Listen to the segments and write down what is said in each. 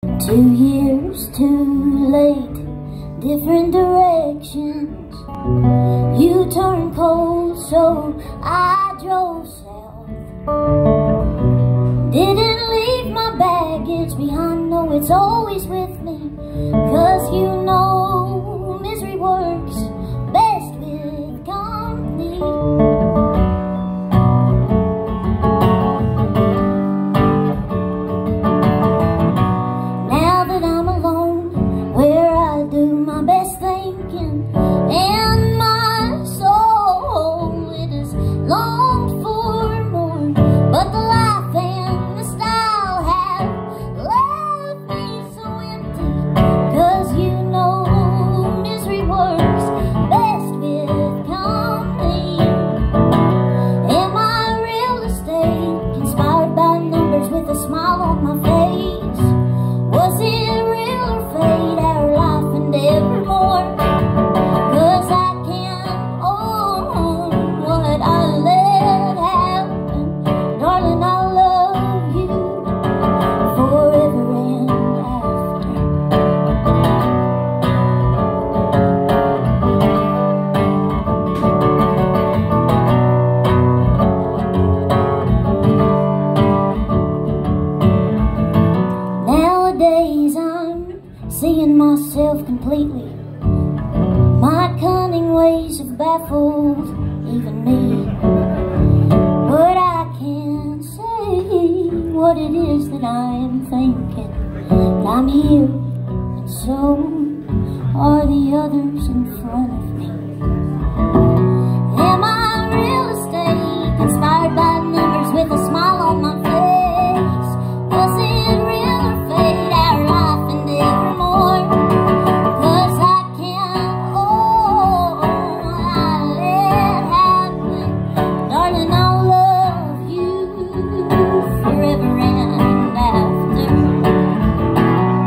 2 years too late, different directions. You turned cold, so I drove south. Didn't leave my baggage behind, no, it's always with me. 'Cause you know misery works best with company. Now that I'm alone, where I do my best thinking, and my soul, it is longed for more, but the life and the style have left me so empty. 'Cause you know misery works best with company. Am I real estate, inspired by numbers with a smile on my face? Was it real or fate, our life and evermore? 'Cause I can't own what I let happen. Darling, I'll love you forever and after. Nowadays I'm seeing myself completely. My cunning ways have baffled even me. But I can't say what it is that I am thinking. But I'm here, and so are the others in front of me. Am I real estate, inspired by numbers with a smile on my face? Was it real or fate, our life and evermore? 'Cause I can't own what I let happen. Darling, I'll love you forever and after.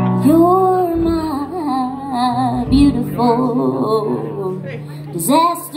You're my beautiful disaster.